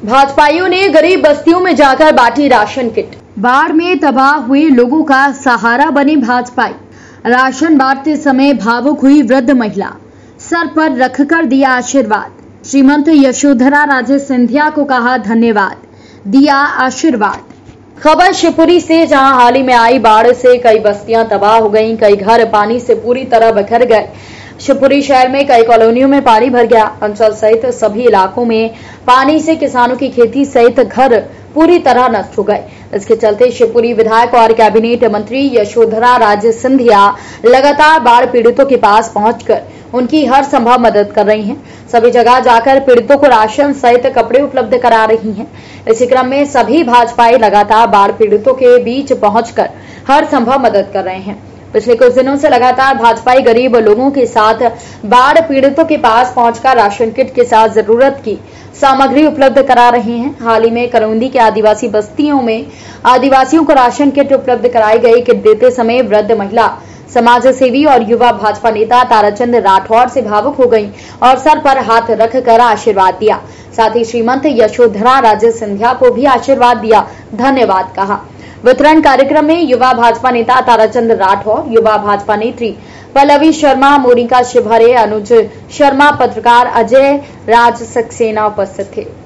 भाजपाइयों ने गरीब बस्तियों में जाकर बांटी राशन किट। बाढ़ में तबाह हुए लोगों का सहारा बने भाजपाई। राशन बांटते समय भावुक हुई वृद्ध महिला, सर पर रखकर दिया आशीर्वाद। श्रीमंत यशोधरा राजे सिंधिया को कहा धन्यवाद, दिया आशीर्वाद। खबर शिवपुरी से, जहां हाल ही में आई बाढ़ से कई बस्तियां तबाह हो गईं, कई घर पानी से पूरी तरह बिखर गए। शिवपुरी शहर में कई कॉलोनियों में पानी भर गया। अंचल सहित सभी इलाकों में पानी से किसानों की खेती सहित घर पूरी तरह नष्ट हो गए। इसके चलते शिवपुरी विधायक और कैबिनेट मंत्री यशोधरा राजे सिंधिया लगातार बाढ़ पीड़ितों के पास पहुंचकर उनकी हर संभव मदद कर रही हैं। सभी जगह जाकर पीड़ितों को राशन सहित कपड़े उपलब्ध करा रही हैं। इसी क्रम में सभी भाजपाई लगातार बाढ़ पीड़ितों के बीच पहुंचकर हर संभव मदद कर रहे हैं। पिछले कुछ दिनों से लगातार भाजपाई गरीब लोगों के साथ बाढ़ पीड़ितों के पास पहुंचकर राशन किट के साथ जरूरत की सामग्री उपलब्ध करा रहे हैं। हाल ही में करौंदी के आदिवासी बस्तियों में आदिवासियों को राशन किट उपलब्ध कराई गई। किट देते समय वृद्ध महिला, समाज सेवी और युवा भाजपा नेता ताराचंद राठौर से भावुक हो गईं और सर पर हाथ रखकर आशीर्वाद दिया। साथ ही श्रीमंत यशोधरा राजे सिंधिया को भी आशीर्वाद दिया, धन्यवाद कहा। वितरण कार्यक्रम में युवा भाजपा नेता ताराचंद राठौर, युवा भाजपा नेत्री पल्लवी शर्मा, मोनिका शिवहरे, अनुज शर्मा, पत्रकार अजय राज सक्सेना उपस्थित थे।